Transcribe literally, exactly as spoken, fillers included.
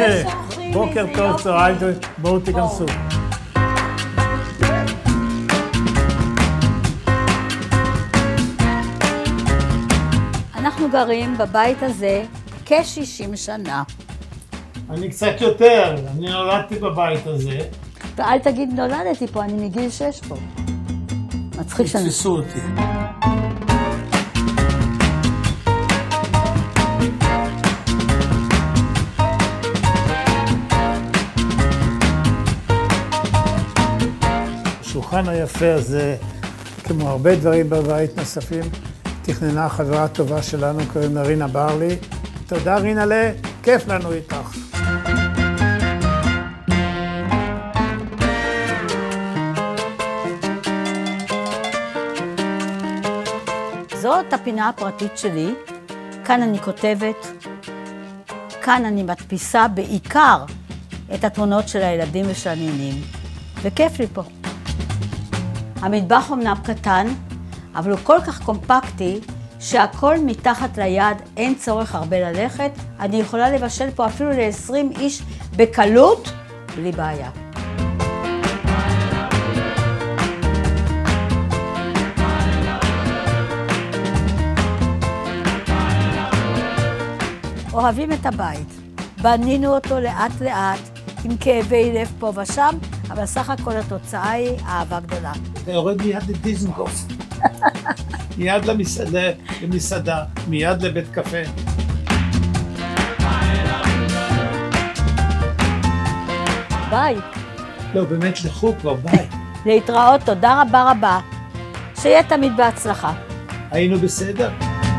בוקר טוב, צהריים טובים, בואו תיכנסו. אנחנו גרים בבית הזה כ-שישים שנה. אני קצת יותר, אני נולדתי בבית הזה. ואל תגיד נולדתי פה, אני מגיל שש פה. מצחיק שאני... תתפסו אותי. השולחן היפה הזה, כמו הרבה דברים בבית נוספים, תכננה חברה טובה שלנו, קוראים לה רינה ברלי. תודה רינה'לה, כיף לנו איתך. זאת הפינה הפרטית שלי, כאן אני כותבת, כאן אני מדפיסה בעיקר את התמונות של הילדים ושל הנינים, וכיף לי פה. המטבח אמנם קטן, אבל הוא כל כך קומפקטי, שהכל מתחת ליד, אין צורך הרבה ללכת. אני יכולה לבשל פה אפילו ל-עשרים איש בקלות, בלי בעיה. אוהבים את הבית. בנינו אותו לאט לאט, עם כאבי לב פה ושם, אבל סך הכל התוצאה היא אהבה גדולה. אתה יורד מיד לדיזנגוף. מיד למסעדה, למסעדה, מיד לבית קפה. ביי. לא, באמת שלחו כבר, ביי. להתראות, תודה רבה רבה. שיהיה תמיד בהצלחה. היינו בסדר?